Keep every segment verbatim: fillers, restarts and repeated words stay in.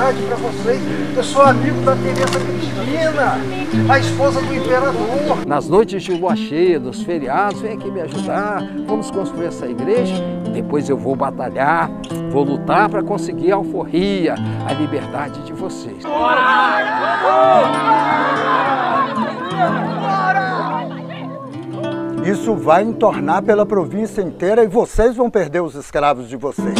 liberdade para vocês. Eu sou amigo da Teresa Cristina, a esposa do imperador. Nas noites de lua cheia, dos feriados, vem aqui me ajudar, vamos construir essa igreja. Depois eu vou batalhar, vou lutar para conseguir a alforria, a liberdade de vocês. Isso vai entornar pela província inteira e vocês vão perder os escravos de vocês.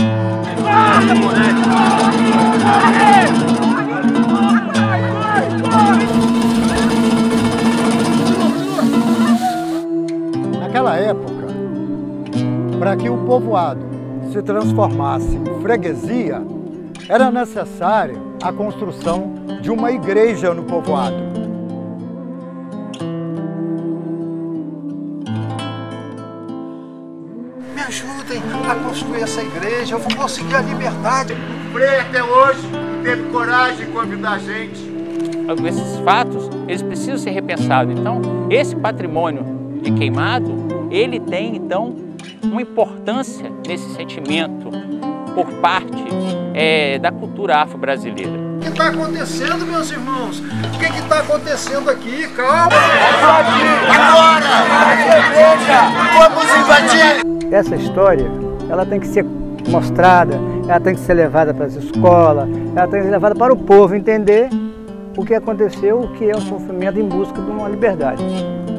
Naquela época, para que o povoado se transformasse em freguesia, era necessária a construção de uma igreja no povoado. Me ajudem a construir essa igreja, eu vou conseguir a liberdade. O Frei até hoje teve coragem de convidar a gente. Esses fatos, eles precisam ser repensados. Então, esse patrimônio de Queimado, ele tem, então, uma importância nesse sentimento por parte é, da cultura afro-brasileira. O que está acontecendo, meus irmãos? O que está acontecendo aqui? Calma! Agora! Vamos invadir! Essa história, ela tem que ser mostrada, ela tem que ser levada para as escolas, ela tem que ser levada para o povo entender o que aconteceu, o que é o sofrimento em busca de uma liberdade.